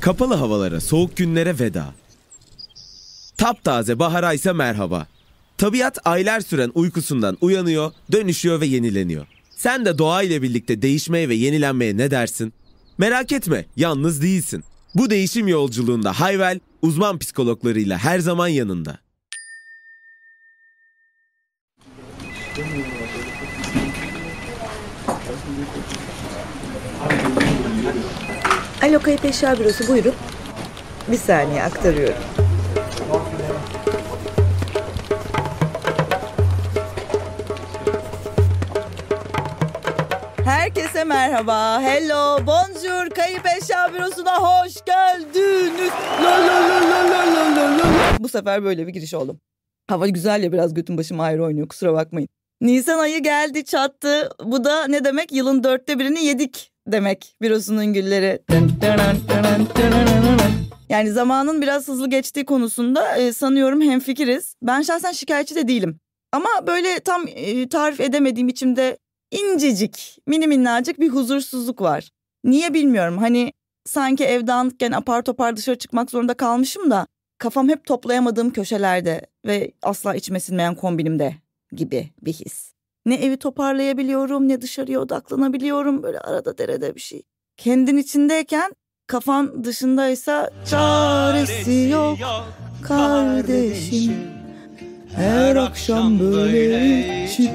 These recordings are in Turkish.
Kapalı havalara, soğuk günlere veda. Taptaze bahara ise merhaba. Tabiat aylar süren uykusundan uyanıyor, dönüşüyor ve yenileniyor. Sen de doğa ile birlikte değişmeye ve yenilenmeye ne dersin? Merak etme, yalnız değilsin. Bu değişim yolculuğunda Hayvel, uzman psikologlarıyla her zaman yanında. Alo, Kayıp Eşya Bürosu, buyurun. Bir saniye, aktarıyorum. Herkese merhaba, hello, bonjour, Kayıp Eşya Bürosu'na hoş geldiniz. Bu sefer böyle bir giriş oldum. Hava güzel ya, biraz götüm başım ayrı oynuyor, kusura bakmayın. Nisan ayı geldi çattı. Bu da ne demek? Yılın 1/4'ünü yedik demek. Bürosunun gülleri. Yani zamanın biraz hızlı geçtiği konusunda sanıyorum hemfikiriz. Ben şahsen şikayetçi de değilim. Ama böyle tam tarif edemediğim içimde incecik, mini minnacık bir huzursuzluk var. Niye bilmiyorum. Hani sanki ev dağınıkken apar topar dışarı çıkmak zorunda kalmışım da kafam hep toplayamadığım köşelerde ve asla içime sinmeyen kombinimde gibi bir his. Ne evi toparlayabiliyorum, ne dışarıya odaklanabiliyorum, böyle arada derede bir şey. Kendin içindeyken kafan dışındaysa çaresi yok kardeşim. Her akşam böyle içip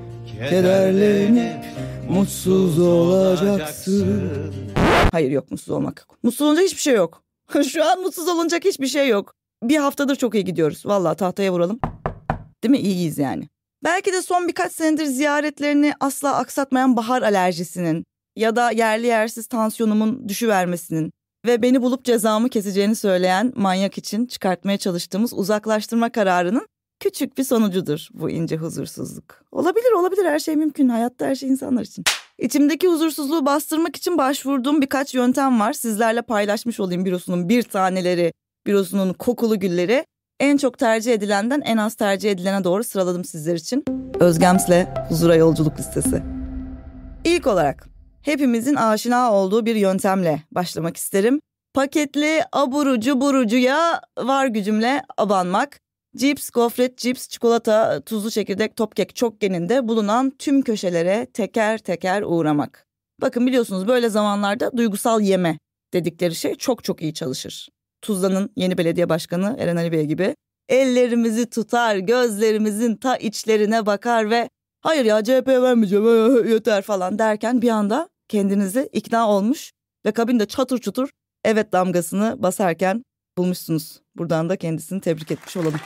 kederlenip mutsuz olacaksın. Hayır, yok, mutsuz olmak yok. Mutsuz olunca hiçbir şey yok. Şu an mutsuz olunacak hiçbir şey yok. Bir haftadır çok iyi gidiyoruz. Vallahi tahtaya vuralım. Değil mi? İyiyiz yani. Belki de son birkaç senedir ziyaretlerini asla aksatmayan bahar alerjisinin ya da yerli yersiz tansiyonumun düşüvermesinin ve beni bulup cezamı keseceğini söyleyen manyak için çıkartmaya çalıştığımız uzaklaştırma kararının küçük bir sonucudur bu ince huzursuzluk. Olabilir, her şey mümkün. Hayatta her şey insanlar için. İçimdeki huzursuzluğu bastırmak için başvurduğum birkaç yöntem var. Sizlerle paylaşmış olayım bürosunun bir taneleri, bürosunun kokulu gülleri. En çok tercih edilenden en az tercih edilene doğru sıraladım sizler için. Özgems'le Huzura Yolculuk Listesi. İlk olarak hepimizin aşina olduğu bir yöntemle başlamak isterim. Paketli aburu cuburucuya var gücümle abanmak. Cips, gofret, cips, çikolata, tuzlu çekirdek, top kek çokgeninde bulunan tüm köşelere teker teker uğramak. Bakın, biliyorsunuz böyle zamanlarda duygusal yeme dedikleri şey çok çok iyi çalışır. Tuzla'nın yeni belediye başkanı Eren Ali Bey gibi ellerimizi tutar, gözlerimizin ta içlerine bakar ve hayır ya CHP'ye vermeyeceğim yeter falan derken bir anda kendinizi ikna olmuş ve kabinde çatır çutur evet damgasını basarken bulmuşsunuz. Buradan da kendisini tebrik etmiş olalım.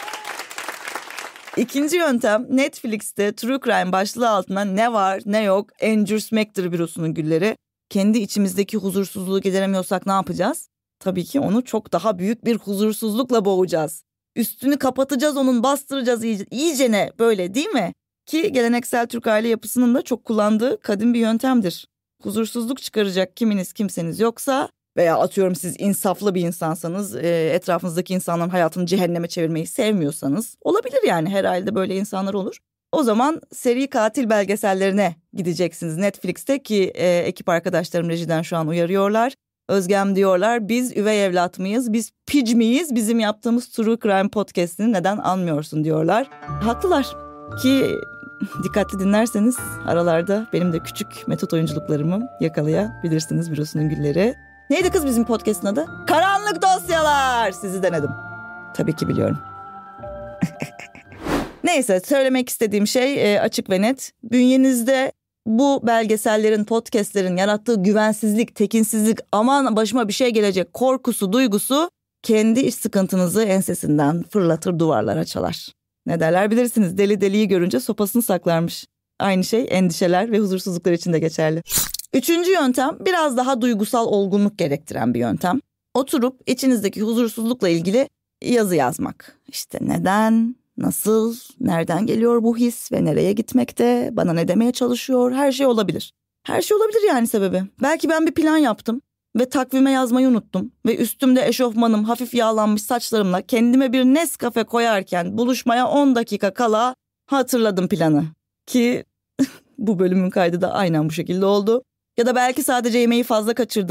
İkinci yöntem, Netflix'te True Crime başlığı altına ne var ne yok encürsmektir bürosunun gülleri. Kendi içimizdeki huzursuzluğu gideremiyorsak ne yapacağız? Tabii ki onu çok daha büyük bir huzursuzlukla boğacağız. Üstünü kapatacağız, onun bastıracağız iyicene, böyle değil mi? Ki geleneksel Türk aile yapısının da çok kullandığı kadim bir yöntemdir. Huzursuzluk çıkaracak kiminiz kimseniz yoksa veya atıyorum siz insaflı bir insansanız, etrafınızdaki insanların hayatını cehenneme çevirmeyi sevmiyorsanız, olabilir yani, her ailede böyle insanlar olur. O zaman seri katil belgesellerine gideceksiniz Netflix'te ki ekip arkadaşlarım rejiden şu an uyarıyorlar. Özgem diyorlar, biz üvey evlat mıyız, biz pic miyiz, bizim yaptığımız True Crime podcast'ini neden almıyorsun diyorlar. Haklılar ki dikkatli dinlerseniz aralarda benim de küçük metot oyunculuklarımı yakalayabilirsiniz bürosunun gülleri. Neydi kız bizim podcast'ın adı? Karanlık Dosyalar. Sizi denedim. Tabii ki biliyorum. Neyse, söylemek istediğim şey açık ve net. Bünyenizde bu belgesellerin, podcastlerin yarattığı güvensizlik, tekinsizlik, aman başıma bir şey gelecek korkusu, duygusu kendi iç sıkıntınızı ensesinden fırlatır, duvarlara çalar. Ne derler bilirsiniz, deli deliyi görünce sopasını saklarmış. Aynı şey endişeler ve huzursuzluklar için de geçerli. Üçüncü yöntem biraz daha duygusal olgunluk gerektiren bir yöntem. Oturup içinizdeki huzursuzlukla ilgili yazı yazmak. İşte neden, nasıl, nereden geliyor bu his ve nereye gitmekte, bana ne demeye çalışıyor, her şey olabilir. Her şey olabilir yani sebebi. Belki ben bir plan yaptım ve takvime yazmayı unuttum. Ve üstümde eşofmanım, hafif yağlanmış saçlarımla kendime bir Nescafe koyarken buluşmaya 10 dakika kala hatırladım planı. Ki bu bölümün kaydı da aynen bu şekilde oldu. Ya da belki sadece yemeği fazla kaçırdım.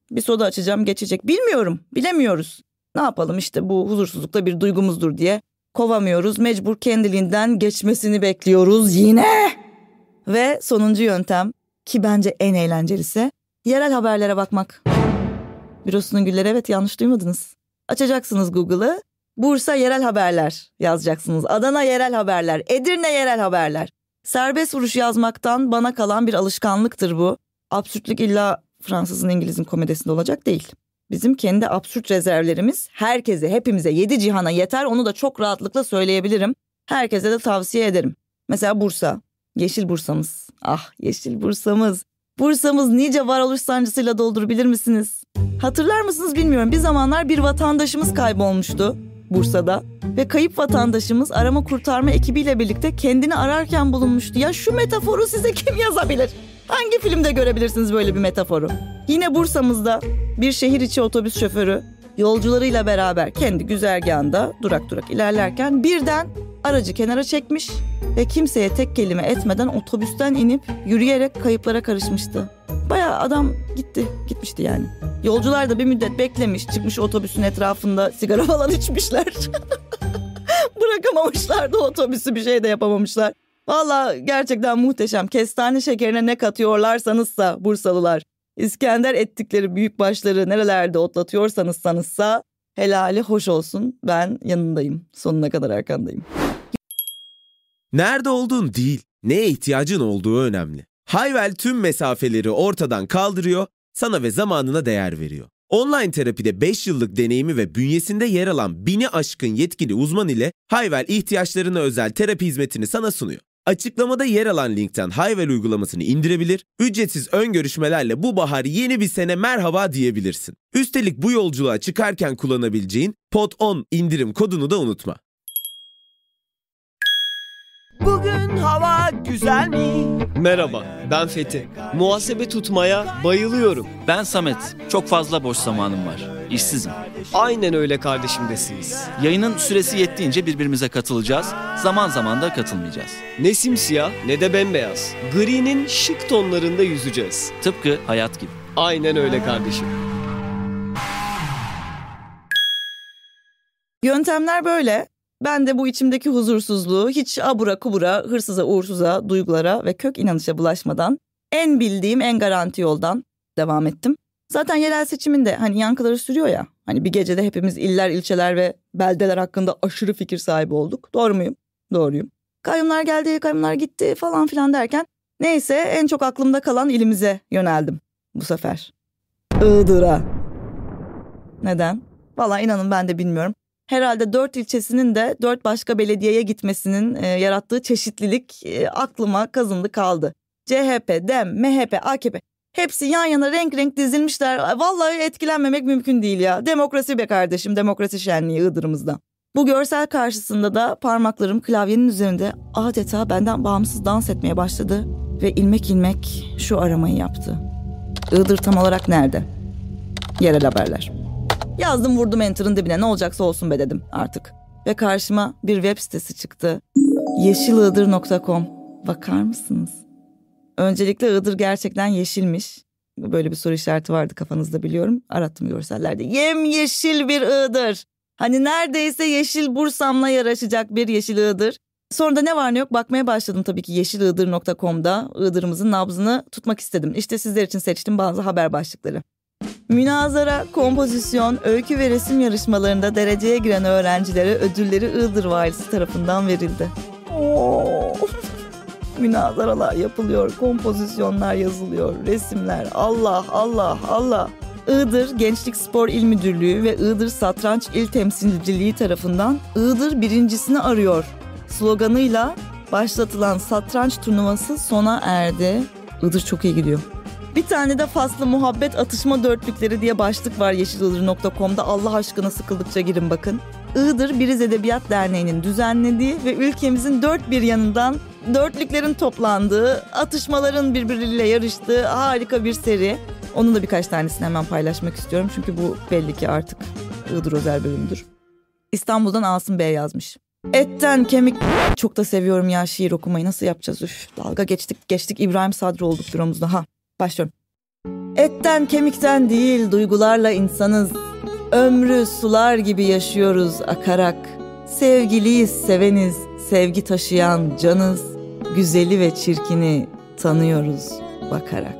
Bir soda açacağım, geçecek. Bilmiyorum, bilemiyoruz. Ne yapalım işte, bu huzursuzlukta bir duygumuzdur diye kovamıyoruz. Mecbur kendiliğinden geçmesini bekliyoruz yine. Ve sonuncu yöntem, ki bence en eğlencelisi, yerel haberlere bakmak. Bürosunun gülleri, evet, yanlış duymadınız. Açacaksınız Google'ı, Bursa yerel haberler yazacaksınız. Adana yerel haberler, Edirne yerel haberler. Serbest vuruş yazmaktan bana kalan bir alışkanlıktır bu. Absürtlük illa Fransızın, İngiliz'in komedisinde olacak değil. Bizim kendi absürt rezervlerimiz herkese, hepimize, 7 cihana yeter. Onu da çok rahatlıkla söyleyebilirim. Herkese de tavsiye ederim. Mesela Bursa, Yeşil Bursa'mız. Ah, Yeşil Bursa'mız. Bursa'mız nice varoluş sancısıyla doldur, bilir misiniz? Hatırlar mısınız bilmiyorum. Bir zamanlar bir vatandaşımız kaybolmuştu Bursa'da. Ve kayıp vatandaşımız arama kurtarma ekibiyle birlikte kendini ararken bulunmuştu. Ya şu metaforu size kim yazabilir? Hangi filmde görebilirsiniz böyle bir metaforu? Yine Bursa'mızda bir şehir içi otobüs şoförü yolcularıyla beraber kendi güzergahında durak durak ilerlerken birden aracı kenara çekmiş ve kimseye tek kelime etmeden otobüsten inip yürüyerek kayıplara karışmıştı. Bayağı adam gitmişti yani. Yolcular da bir müddet beklemiş, çıkmış otobüsün etrafında sigara falan içmişler. Bırakamamışlar da otobüsü, bir şey de yapamamışlar. Vallahi gerçekten muhteşem. Kestane şekerine ne katıyorlarsanızsa Bursalılar, İskender ettikleri büyükbaşları nerelerde otlatıyorsanızsa helali hoş olsun. Ben yanındayım. Sonuna kadar arkandayım. Nerede olduğun değil, neye ihtiyacın olduğu önemli. Hayvel tüm mesafeleri ortadan kaldırıyor, sana ve zamanına değer veriyor. Online terapide 5 yıllık deneyimi ve bünyesinde yer alan 1000'i aşkın yetkili uzman ile Hayvel ihtiyaçlarına özel terapi hizmetini sana sunuyor. Açıklamada yer alan linkten Hayvel uygulamasını indirebilir, ücretsiz ön görüşmelerle bu bahar yeni bir sene merhaba diyebilirsin. Üstelik bu yolculuğa çıkarken kullanabileceğin POD10 indirim kodunu da unutma. Bugün hava güzel mi? Merhaba, ben Fethi. Muhasebe tutmaya bayılıyorum. Ben Samet. Çok fazla boş zamanım var. İşsizim. Aynen öyle kardeşimdesiniz. Yayının süresi yettiğince birbirimize katılacağız. Zaman zaman da katılmayacağız. Ne simsiyah ne de bembeyaz. Gri'nin şık tonlarında yüzeceğiz. Tıpkı hayat gibi. Aynen öyle kardeşim. Yöntemler böyle. Ben de bu içimdeki huzursuzluğu hiç abura kubura, hırsıza uğursuza, duygulara ve kök inanışa bulaşmadan en bildiğim, en garanti yoldan devam ettim. Zaten yerel seçiminde hani yankıları sürüyor ya, hani bir gecede hepimiz iller, ilçeler ve beldeler hakkında aşırı fikir sahibi olduk. Doğru muyum? Doğruyum. Kayyumlar geldi, kayyumlar gitti falan filan derken neyse en çok aklımda kalan ilimize yöneldim bu sefer. Iğdır'a. Neden? Vallahi inanın ben de bilmiyorum. Herhalde 4 ilçesinin de 4 başka belediyeye gitmesinin yarattığı çeşitlilik aklıma kazındı kaldı. CHP, DEM, MHP, AKP hepsi yan yana renk renk dizilmişler. Vallahi etkilenmemek mümkün değil ya. Demokrasi be kardeşim, demokrasi şenliği Iğdır'ımızda. Bu görsel karşısında da parmaklarım klavyenin üzerinde adeta benden bağımsız dans etmeye başladı ve ilmek ilmek şu aramayı yaptı. Iğdır tam olarak nerede? Yerel haberler. Yazdım, vurdum enter'ın dibine, ne olacaksa olsun be dedim artık. Ve karşıma bir web sitesi çıktı. yeşiliğdır.com. Bakar mısınız? Öncelikle Iğdır gerçekten yeşilmiş. Böyle bir soru işareti vardı kafanızda, biliyorum. Arattım görsellerde. Yemyeşil bir Iğdır. Hani neredeyse yeşil Bursa'mla yarışacak bir yeşil Iğdır. Sonra da ne var ne yok bakmaya başladım tabii ki yeşiliğdır.com'da. Iğdır'ımızın nabzını tutmak istedim. İşte sizler için seçtim bazı haber başlıkları. Münazara, kompozisyon, öykü ve resim yarışmalarında dereceye giren öğrencilere ödülleri Iğdır valisi tarafından verildi. Münazaralar yapılıyor, kompozisyonlar yazılıyor, resimler. Allah Allah Allah. Iğdır Gençlik Spor İl Müdürlüğü ve Iğdır Satranç İl Temsilciliği tarafından Iğdır birincisini arıyor sloganıyla başlatılan satranç turnuvası sona erdi. Iğdır çok iyi gidiyor. Bir tane de faslı muhabbet atışma dörtlükleri diye başlık var yeşiliğdır.com'da. Allah aşkına sıkıldıkça girin bakın. Iğdır Biriz Edebiyat Derneği'nin düzenlediği ve ülkemizin dört bir yanından dörtlüklerin toplandığı, atışmaların birbiriyle yarıştığı harika bir seri. Onun da birkaç tanesini hemen paylaşmak istiyorum. Çünkü bu belli ki artık Iğdır özel bölümüdür. İstanbul'dan Asım Bey yazmış. Etten kemik. Çok da seviyorum ya şiir okumayı. Nasıl yapacağız? Üf, dalga geçtik İbrahim Sadri olduk büromuzda. Başlıyorum. Etten kemikten değil duygularla insanız. Ömrü sular gibi yaşıyoruz akarak. Sevgiliyiz seveniz, sevgi taşıyan canız. Güzeli ve çirkini tanıyoruz bakarak.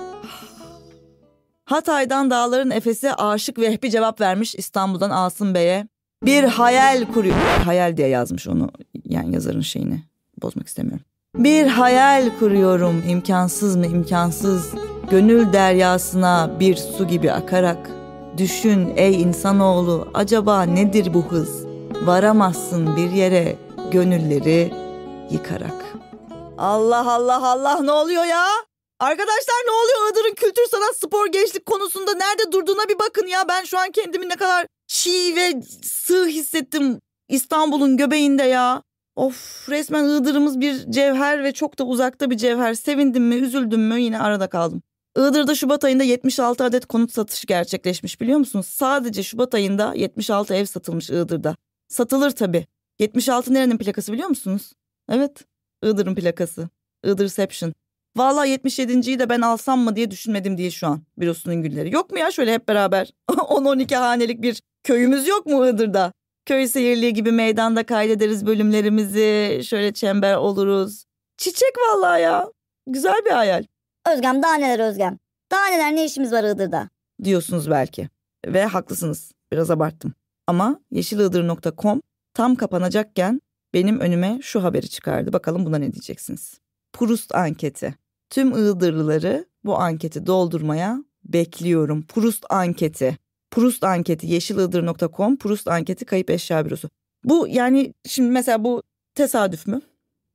Hatay'dan dağların efesi Aşık Vehbi cevap vermiş İstanbul'dan Asım Bey'e. Bir hayal kuruyor. Hayal diye yazmış onu, yani yazarın şeyini bozmak istemiyorum. Bir hayal kuruyorum, imkansız mı imkansız. Gönül deryasına bir su gibi akarak. Düşün ey insanoğlu, acaba nedir bu hız? Varamazsın bir yere gönülleri yıkarak. Allah Allah Allah, ne oluyor ya? Arkadaşlar ne oluyor? Iğdır'ın kültür, sanat, spor, gençlik konusunda nerede durduğuna bir bakın ya. Ben şu an kendimi ne kadar çiğ ve sığ hissettim İstanbul'un göbeğinde ya. Of, resmen Iğdır'ımız bir cevher ve çok da uzakta bir cevher. Sevindim mi, üzüldüm mü, yine arada kaldım. Iğdır'da Şubat ayında 76 adet konut satışı gerçekleşmiş, biliyor musunuz? Sadece Şubat ayında 76 ev satılmış Iğdır'da. Satılır tabii. 76 nerenin plakası biliyor musunuz? Evet, Iğdır'ın plakası. Iğdırception. Vallahi 77.yi de ben alsam mı diye düşünmedim değil şu an. Bürosunun gülleri. Yok mu ya şöyle hep beraber 10-12 hanelik bir köyümüz yok mu Iğdır'da? Köy seyirliği gibi meydanda kaydederiz bölümlerimizi. Şöyle çember oluruz. Çiçek vallahi ya. Güzel bir hayal. Özgem daha neler Özgem? Daha neler, ne işimiz var Iğdır'da? Diyorsunuz belki. Ve haklısınız. Biraz abarttım. Ama yeşiliğdır.com tam kapanacakken benim önüme şu haberi çıkardı. Bakalım buna ne diyeceksiniz? Proust anketi. Tüm Iğdırlıları bu anketi doldurmaya bekliyorum. Proust anketi. Proust anketi yeşiliğdır.com Proust anketi kayıp eşya bürosu. Bu yani şimdi mesela bu tesadüf mü?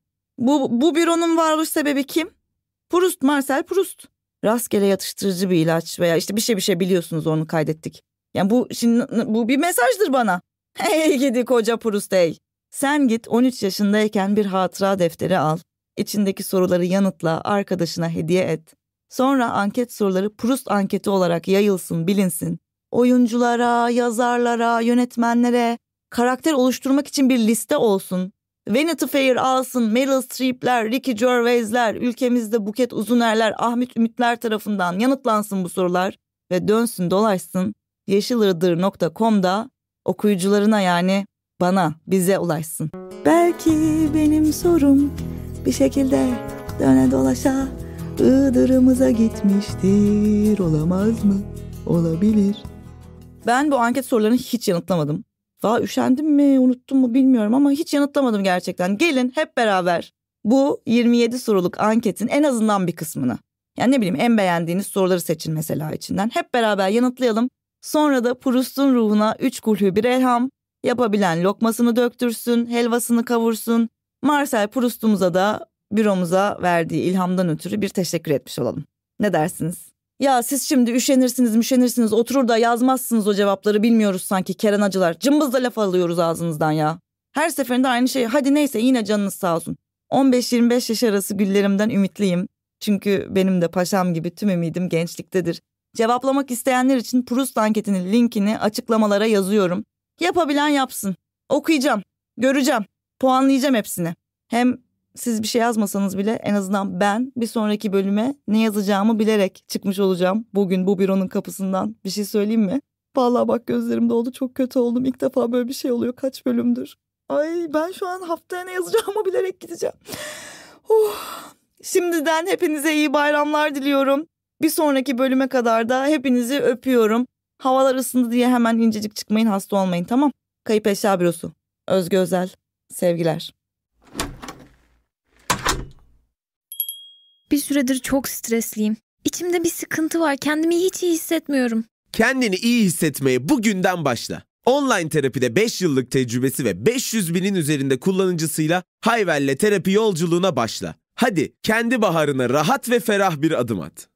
Bu büronun varoluş sebebi kim? Proust, Marcel Proust. Rastgele yatıştırıcı bir ilaç veya işte bir şey biliyorsunuz, onu kaydettik. Yani bu bir mesajdır bana. Hey gidi koca Proust hey. Sen git 13 yaşındayken bir hatıra defteri al. İçindeki soruları yanıtla, arkadaşına hediye et. Sonra anket soruları Proust anketi olarak yayılsın, bilinsin. Oyunculara, yazarlara, yönetmenlere karakter oluşturmak için bir liste olsun. Vanity Fair alsın, Meryl Streep'ler, Ricky Gervais'ler, ülkemizde Buket Uzuner'ler, Ahmet Ümitler tarafından yanıtlansın bu sorular ve dönsün dolaşsın yeşiliğdır.com'da okuyucularına, yani bana, bize ulaşsın. Belki benim sorum bir şekilde döne dolaşa Iğdır'ımıza gitmiştir, olamaz mı? Olabilir. Ben bu anket sorularını hiç yanıtlamadım. Valla üşendim mi, unuttum mu bilmiyorum ama hiç yanıtlamadım gerçekten. Gelin hep beraber bu 27 soruluk anketin en azından bir kısmını, yani ne bileyim en beğendiğiniz soruları seçin mesela içinden. Hep beraber yanıtlayalım. Sonra da Proust'un ruhuna 3 kulhü bir elham, yapabilen lokmasını döktürsün, helvasını kavursun. Marcel Proust'umuza da büromuza verdiği ilhamdan ötürü bir teşekkür etmiş olalım. Ne dersiniz? Ya siz şimdi üşenirsiniz, oturur da yazmazsınız o cevapları, bilmiyoruz sanki Keren acılar. Cımbızla laf alıyoruz ağzınızdan ya. Her seferinde aynı şey. Hadi neyse, yine canınız sağ olsun. 15-25 yaş arası güllerimden ümitliyim. Çünkü benim de paşam gibi tüm ümidim gençliktedir. Cevaplamak isteyenler için Proust anketinin linkini açıklamalara yazıyorum. Yapabilen yapsın. Okuyacağım, göreceğim, puanlayacağım hepsini. Hem siz bir şey yazmasanız bile en azından ben bir sonraki bölüme ne yazacağımı bilerek çıkmış olacağım. Bugün bu büronun kapısından. Bir şey söyleyeyim mi? Vallahi bak gözlerim doldu, çok kötü oldum. İlk defa böyle bir şey oluyor kaç bölümdür. Ay ben şu an haftaya ne yazacağımı bilerek gideceğim. Şimdiden hepinize iyi bayramlar diliyorum. Bir sonraki bölüme kadar da hepinizi öpüyorum. Havalar ısındı diye hemen incecik çıkmayın, hasta olmayın, tamam? Kayıp Eşya Bürosu. Özge Özel. Sevgiler. Bir süredir çok stresliyim. İçimde bir sıkıntı var. Kendimi hiç iyi hissetmiyorum. Kendini iyi hissetmeye bugünden başla. Online terapide 5 yıllık tecrübesi ve 500 binin üzerinde kullanıcısıyla Hayvel'le terapi yolculuğuna başla. Hadi kendi baharına rahat ve ferah bir adım at.